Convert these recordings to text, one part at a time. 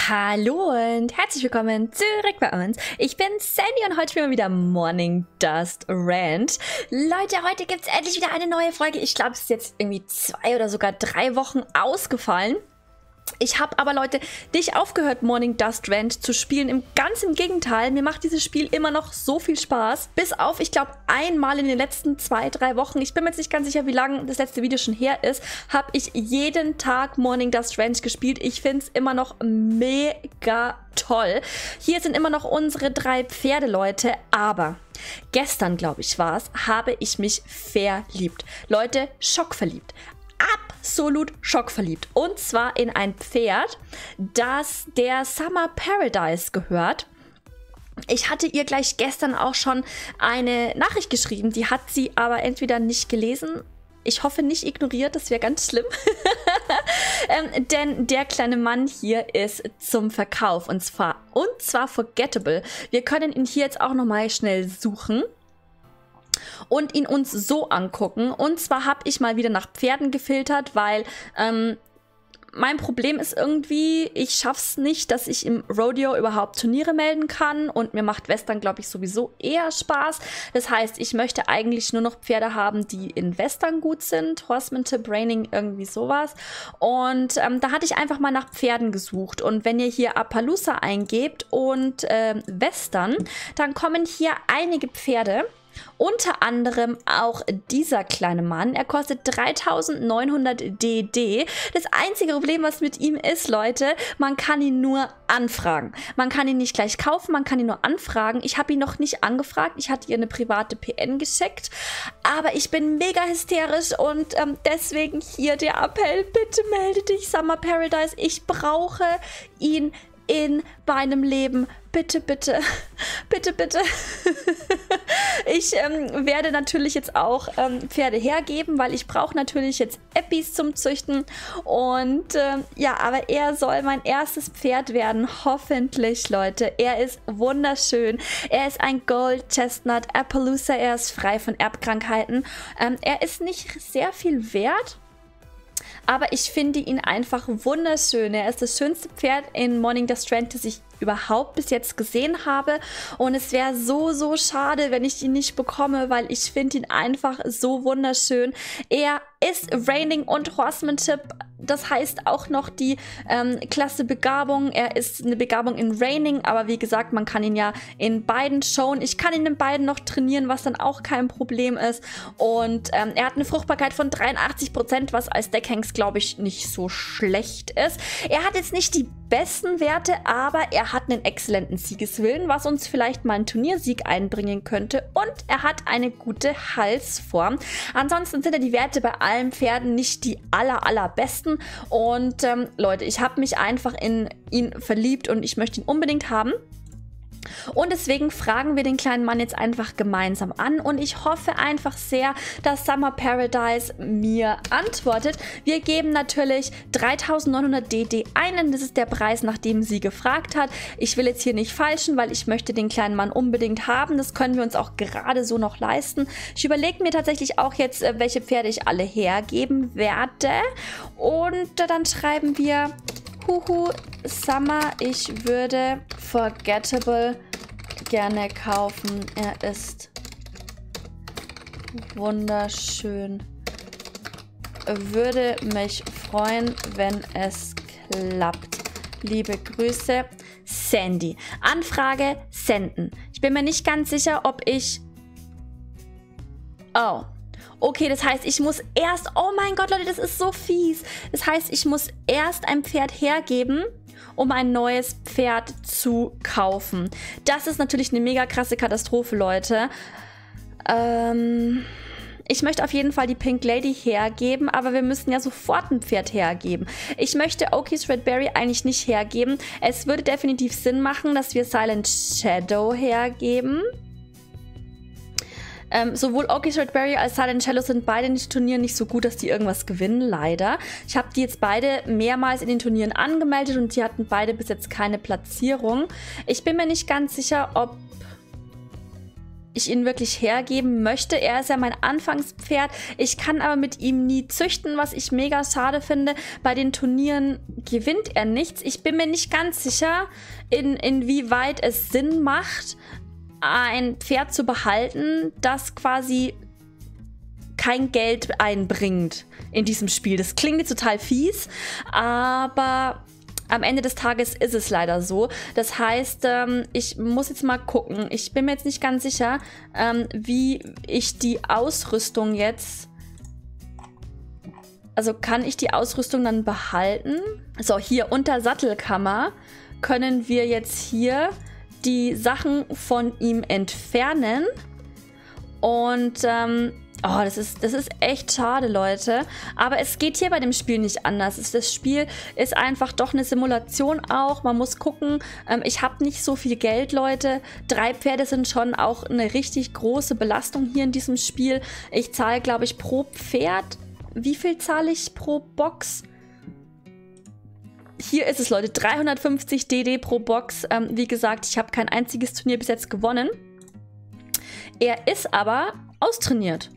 Hallo und herzlich willkommen zurück bei uns. Ich bin Sandy und heute spielen wir wieder Morning Dust Rant. Leute, heute gibt es endlich wieder eine neue Folge. Ich glaube, es ist jetzt irgendwie 2 oder sogar 3 Wochen ausgefallen. Ich habe aber, Leute, nicht aufgehört, Morning Dust Rant zu spielen. Ganz im Gegenteil, mir macht dieses Spiel immer noch so viel Spaß. Bis auf, ich glaube, einmal in den letzten 2, 3 Wochen, ich bin mir jetzt nicht ganz sicher, wie lange das letzte Video schon her ist, habe ich jeden Tag Morning Dust Rant gespielt. Ich finde es immer noch mega toll. Hier sind immer noch unsere 3 Pferde, Leute, aber gestern, glaube ich, war es, habe ich mich verliebt. Leute, schockverliebt. Absolut schockverliebt. Und zwar in ein Pferd, das der Summer Paradise gehört. Ich hatte ihr gleich gestern auch schon eine Nachricht geschrieben. Die hat sie aber entweder nicht gelesen. Ich hoffe nicht ignoriert, das wäre ganz schlimm. Denn der kleine Mann hier ist zum Verkauf. Und zwar Forgettable. Wir können ihn hier jetzt auch nochmal schnell suchen und ihn uns so angucken. Und zwar habe ich mal wieder nach Pferden gefiltert, weil mein Problem ist irgendwie, ich schaff's nicht, dass ich im Rodeo überhaupt Turniere melden kann. Und mir macht Western, glaube ich, sowieso eher Spaß. Das heißt, ich möchte eigentlich nur noch Pferde haben, die in Western gut sind. Horsemanship, Reining, irgendwie sowas. Und da hatte ich einfach mal nach Pferden gesucht. Und wenn ihr hier Appaloosa eingebt und Western, dann kommen hier einige Pferde. Unter anderem auch dieser kleine Mann. Er kostet 3900 DD. Das einzige Problem, was mit ihm ist, Leute, man kann ihn nur anfragen. Man kann ihn nicht gleich kaufen, man kann ihn nur anfragen. Ich habe ihn noch nicht angefragt. Ich hatte ihr eine private PN geschickt. Aber ich bin mega hysterisch und deswegen hier der Appell. Bitte melde dich, Summer Paradise. Ich brauche ihn in meinem Leben. Bitte, bitte, bitte, bitte. Ich werde natürlich jetzt auch Pferde hergeben, weil ich brauche natürlich jetzt Eppis zum Züchten. Und ja, aber er soll mein erstes Pferd werden, hoffentlich, Leute. Er ist wunderschön. Er ist ein Gold Chestnut Appaloosa. Er ist frei von Erbkrankheiten. Er ist nicht sehr viel wert. Aber ich finde ihn einfach wunderschön. Er ist das schönste Pferd in Morning Dust Rant, das ich überhaupt bis jetzt gesehen habe. Und es wäre so, so schade, wenn ich ihn nicht bekomme, weil ich finde ihn einfach so wunderschön. Er ist Reining und Horsemanship. Das heißt auch noch die Klasse Begabung. Er ist eine Begabung in Reining, aber wie gesagt, man kann ihn ja in beiden showen. Ich kann ihn in beiden noch trainieren, was dann auch kein Problem ist. Und er hat eine Fruchtbarkeit von 83%, was als Deckhengst, glaube ich, nicht so schlecht ist. Er hat jetzt nicht die besten Werte, aber er hat einen exzellenten Siegeswillen, was uns vielleicht mal einen Turniersieg einbringen könnte. Und er hat eine gute Halsform. Ansonsten sind ja die Werte bei allen Pferden nicht die allerbesten. Und Leute, ich habe mich einfach in ihn verliebt und ich möchte ihn unbedingt haben. Und deswegen fragen wir den kleinen Mann jetzt einfach gemeinsam an und ich hoffe einfach sehr, dass Summer Paradise mir antwortet. Wir geben natürlich 3900 DD ein, das ist der Preis, nach dem sie gefragt hat. Ich will jetzt hier nicht falschen, weil ich möchte den kleinen Mann unbedingt haben. Das können wir uns auch gerade so noch leisten. Ich überlege mir tatsächlich auch jetzt, welche Pferde ich alle hergeben werde. Und dann schreiben wir: Huhu, Summer, ich würde Forgettable gerne kaufen. Er ist wunderschön. Würde mich freuen, wenn es klappt. Liebe Grüße, Sandy. Anfrage senden. Ich bin mir nicht ganz sicher, ob ich... Oh. Okay, das heißt, ich muss erst... Oh mein Gott, Leute, das ist so fies. Das heißt, ich muss erst ein Pferd hergeben, um ein neues Pferd zu kaufen. Das ist natürlich eine mega krasse Katastrophe, Leute. Ich möchte auf jeden Fall die Pink Lady hergeben, aber wir müssen ja sofort ein Pferd hergeben. Ich möchte Okies Red Berry eigentlich nicht hergeben. Es würde definitiv Sinn machen, dass wir Silent Shadow hergeben. Sowohl Okies Red Berry als Silent Shadow sind beide in den Turnieren nicht so gut, dass die irgendwas gewinnen, leider. Ich habe die jetzt beide mehrmals in den Turnieren angemeldet und die hatten beide bis jetzt keine Platzierung. Ich bin mir nicht ganz sicher, ob ich ihn wirklich hergeben möchte. Er ist ja mein Anfangspferd. Ich kann aber mit ihm nie züchten, was ich mega schade finde. Bei den Turnieren gewinnt er nichts. Ich bin mir nicht ganz sicher, inwieweit es Sinn macht, ein Pferd zu behalten, das quasi kein Geld einbringt in diesem Spiel. Das klingt jetzt total fies, aber am Ende des Tages ist es leider so. Das heißt, ich muss jetzt mal gucken. Ich bin mir jetzt nicht ganz sicher, wie ich die Ausrüstung jetzt... Also kann ich die Ausrüstung dann behalten? So, hier unter Sattelkammer können wir jetzt hier die Sachen von ihm entfernen. Und oh, das ist echt schade, Leute. Aber es geht hier bei dem Spiel nicht anders. Das Spiel ist einfach doch eine Simulation auch. Man muss gucken. Ich habe nicht so viel Geld, Leute. 3 Pferde sind schon auch eine richtig große Belastung hier in diesem Spiel. Ich zahle, glaube ich, pro Pferd. Wie viel zahle ich pro Box? Hier ist es, Leute. 350 DD pro Box. Wie gesagt, ich habe kein einziges Turnier bis jetzt gewonnen. Er ist aber austrainiert.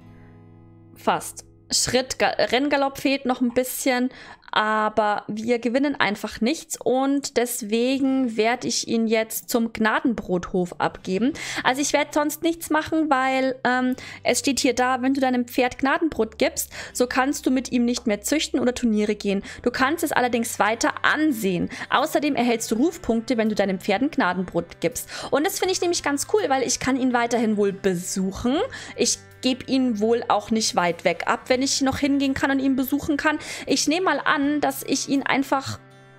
Fast. Renngalopp fehlt noch ein bisschen, aber wir gewinnen einfach nichts und deswegen werde ich ihn jetzt zum Gnadenbrothof abgeben. Also ich werde sonst nichts machen, weil es steht hier da, wenn du deinem Pferd Gnadenbrot gibst, so kannst du mit ihm nicht mehr züchten oder Turniere gehen. Du kannst es allerdings weiter ansehen. Außerdem erhältst du Rufpunkte, wenn du deinem Pferd ein Gnadenbrot gibst. Und das finde ich nämlich ganz cool, weil ich kann ihn weiterhin wohl besuchen. Ich gebe ihn wohl auch nicht weit weg ab, wenn ich noch hingehen kann und ihn besuchen kann. Ich nehme mal an, dass ich ihn einfach...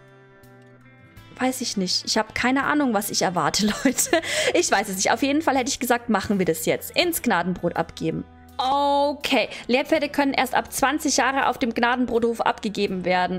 Weiß ich nicht. Ich habe keine Ahnung, was ich erwarte, Leute. Ich weiß es nicht. Auf jeden Fall hätte ich gesagt, machen wir das jetzt. Ins Gnadenbrot abgeben. Okay. Lehrpferde können erst ab 20 Jahre auf dem Gnadenbrothof abgegeben werden.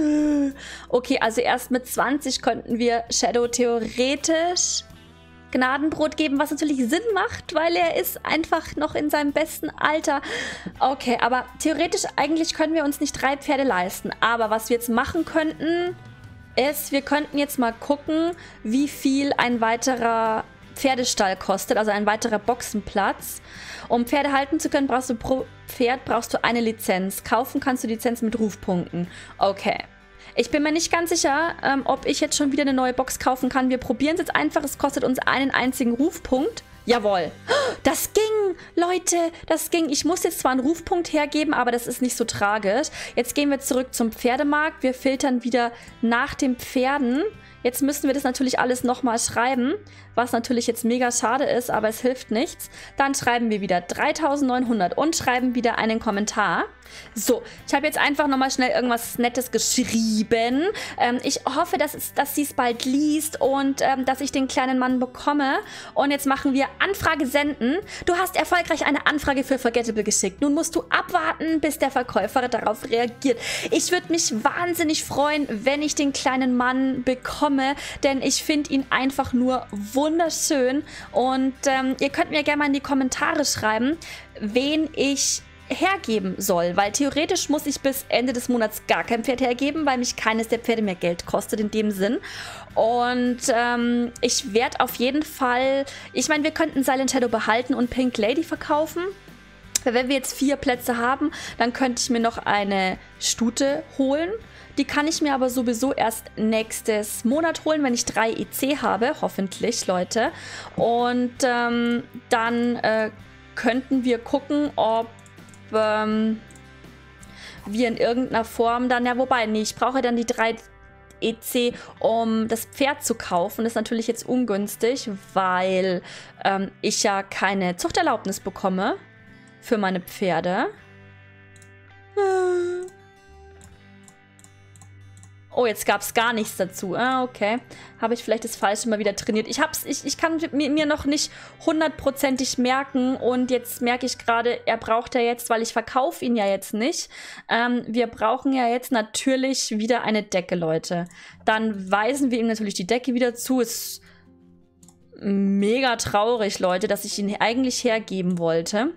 Okay, also erst mit 20 könnten wir Shadow theoretisch Gnadenbrot geben, was natürlich Sinn macht, weil er ist einfach noch in seinem besten Alter. Okay, aber theoretisch eigentlich können wir uns nicht 3 Pferde leisten. Aber was wir jetzt machen könnten, ist, wir könnten jetzt mal gucken, wie viel ein weiterer Pferdestall kostet, also ein weiterer Boxenplatz. Um Pferde halten zu können, brauchst du pro Pferd eine Lizenz. Kaufen kannst du die Lizenz mit Rufpunkten. Okay. Ich bin mir nicht ganz sicher, ob ich jetzt schon wieder eine neue Box kaufen kann. Wir probieren es jetzt einfach. Es kostet uns einen einzigen Rufpunkt. Jawohl. Das ging, Leute. Das ging. Ich muss jetzt zwar einen Rufpunkt hergeben, aber das ist nicht so tragisch. Jetzt gehen wir zurück zum Pferdemarkt. Wir filtern wieder nach den Pferden. Jetzt müssen wir das natürlich alles nochmal schreiben, was natürlich jetzt mega schade ist, aber es hilft nichts. Dann schreiben wir wieder 3900 und schreiben wieder einen Kommentar. So, ich habe jetzt einfach nochmal schnell irgendwas Nettes geschrieben. Ich hoffe, dass sie es bald liest und dass ich den kleinen Mann bekomme. Und jetzt machen wir Anfrage senden. Du hast erfolgreich eine Anfrage für Forgettable geschickt. Nun musst du abwarten, bis der Verkäufer darauf reagiert. Ich würde mich wahnsinnig freuen, wenn ich den kleinen Mann bekomme, denn ich finde ihn einfach nur wunderschön. Und ihr könnt mir gerne mal in die Kommentare schreiben, wen ich hergeben soll, weil theoretisch muss ich bis Ende des Monats gar kein Pferd hergeben, weil mich keines der Pferde mehr Geld kostet in dem Sinn. Und ich werde auf jeden Fall, ich meine, wir könnten Silent Shadow behalten und Pink Lady verkaufen. Wenn wir jetzt 4 Plätze haben, dann könnte ich mir noch eine Stute holen. Die kann ich mir aber sowieso erst nächstes Monat holen, wenn ich 3 EC habe, hoffentlich, Leute. Und dann könnten wir gucken, ob wir in irgendeiner Form dann, ja wobei, nee, ich brauche dann die 3 EC, um das Pferd zu kaufen. Das ist natürlich jetzt ungünstig, weil ich ja keine Zuchterlaubnis bekomme für meine Pferde. Oh, jetzt gab es gar nichts dazu. Ah, okay. Habe ich vielleicht das Falsche mal wieder trainiert. Ich kann mir noch nicht 100%ig merken und jetzt merke ich gerade, er braucht ja jetzt, weil ich verkaufe ihn ja jetzt nicht. Wir brauchen ja jetzt natürlich wieder eine Decke, Leute. Dann weisen wir ihm natürlich die Decke wieder zu. Ist mega traurig, Leute, dass ich ihn eigentlich hergeben wollte.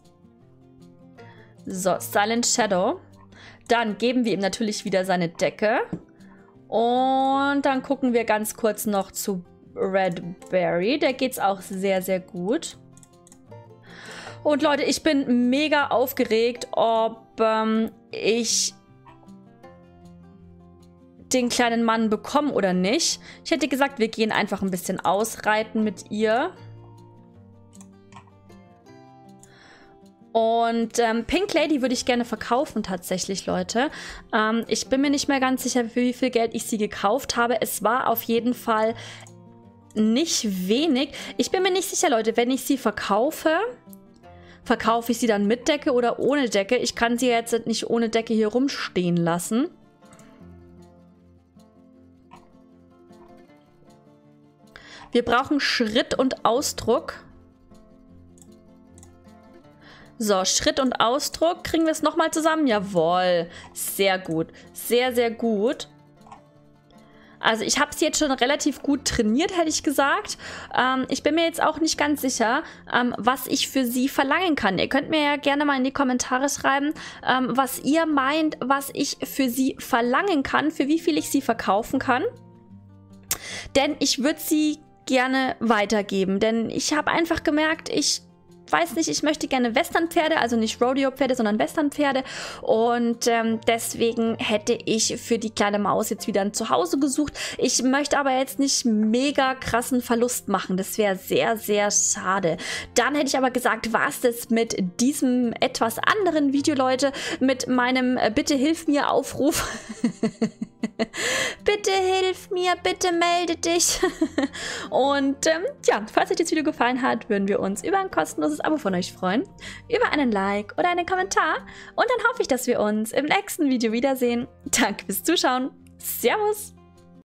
So, Silent Shadow. Dann geben wir ihm natürlich wieder seine Decke. Und dann gucken wir ganz kurz noch zu Red Berry. Der geht's auch sehr, sehr gut. Und Leute, ich bin mega aufgeregt, ob ich den kleinen Mann bekomme oder nicht. Ich hätte gesagt, wir gehen einfach ein bisschen ausreiten mit ihr. Und Pink Lady würde ich gerne verkaufen tatsächlich, Leute. Ich bin mir nicht mehr ganz sicher, für wie viel Geld ich sie gekauft habe. Es war auf jeden Fall nicht wenig. Ich bin mir nicht sicher, Leute, wenn ich sie verkaufe, verkaufe ich sie dann mit Decke oder ohne Decke? Ich kann sie jetzt nicht ohne Decke hier rumstehen lassen. Wir brauchen Schritt und Ausdruck. So, Schritt und Ausdruck. Kriegen wir es nochmal zusammen? Jawohl. Sehr gut. Sehr, sehr gut. Also ich habe sie jetzt schon relativ gut trainiert, hätte ich gesagt. Ich bin mir jetzt auch nicht ganz sicher, was ich für sie verlangen kann. Ihr könnt mir ja gerne mal in die Kommentare schreiben, was ihr meint, was ich für sie verlangen kann, für wie viel ich sie verkaufen kann. Denn ich würde sie gerne weitergeben, denn ich habe einfach gemerkt, ich weiß nicht, ich möchte gerne Westernpferde, also nicht Rodeo-Pferde, sondern Westernpferde und deswegen hätte ich für die kleine Maus jetzt wieder ein Zuhause gesucht. Ich möchte aber jetzt nicht mega krassen Verlust machen, das wäre sehr, sehr schade. Dann hätte ich aber gesagt, war es das mit diesem etwas anderen Video, Leute, mit meinem Bitte hilf mir Aufruf. Bitte hilf mir, bitte melde dich. Und ja, falls euch das Video gefallen hat, würden wir uns über ein kostenloses Abo von euch freuen, über einen Like oder einen Kommentar. Und dann hoffe ich, dass wir uns im nächsten Video wiedersehen. Danke fürs Zuschauen. Servus.